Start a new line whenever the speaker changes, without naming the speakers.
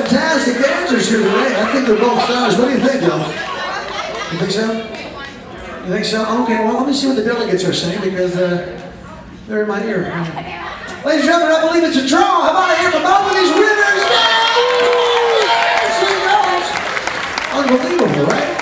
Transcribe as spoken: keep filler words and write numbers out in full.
fantastic dancers here today. I think they're both stars. What do you think, y'all? You think so? You think so? Okay, well, let me see what the delegates are saying because uh, they're in my ear. Ladies and gentlemen, I believe it's a draw. How about I hear from both of these winners? Unbelievable, right?